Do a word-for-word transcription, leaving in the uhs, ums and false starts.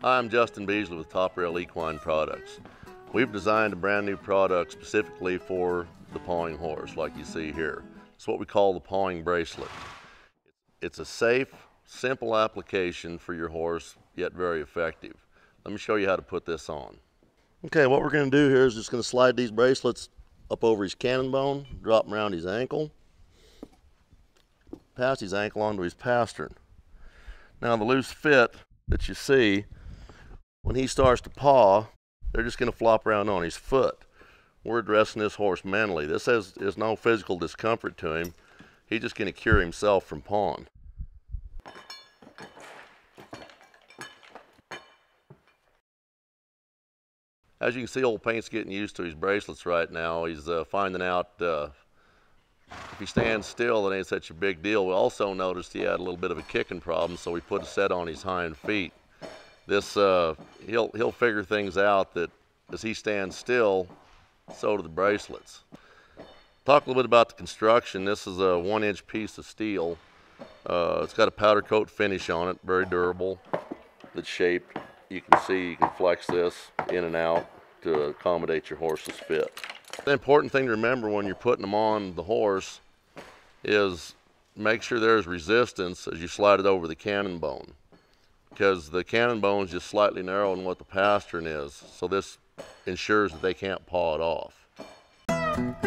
Hi, I'm Justin Beasley with Top Rail Equine Products. We've designed a brand new product specifically for the pawing horse, like you see here. It's what we call the Pawing Bracelet. It's a safe, simple application for your horse, yet very effective. Let me show you how to put this on. Okay, what we're going to do here is just going to slide these bracelets up over his cannon bone, drop them around his ankle, pass his ankle onto his pastern. Now the loose fit that you see, when he starts to paw, they're just going to flop around on his foot. We're addressing this horse mentally. This has is no physical discomfort to him. He's just going to cure himself from pawing. As you can see, old Paint's getting used to his bracelets right now. He's uh, finding out uh, if he stands still, it ain't such a big deal. We also noticed he had a little bit of a kicking problem, so we put a set on his hind feet. This, uh, he'll, he'll figure things out that as he stands still, so do the bracelets. Talk a little bit about the construction. This is a one inch piece of steel. Uh, it's got a powder coat finish on it, very durable. That's shaped. You can see you can flex this in and out to accommodate your horse's fit. The important thing to remember when you're putting them on the horse is make sure there's resistance as you slide it over the cannon bone, because the cannon bone is just slightly narrower than what the pastern is, so this ensures that they can't paw it off.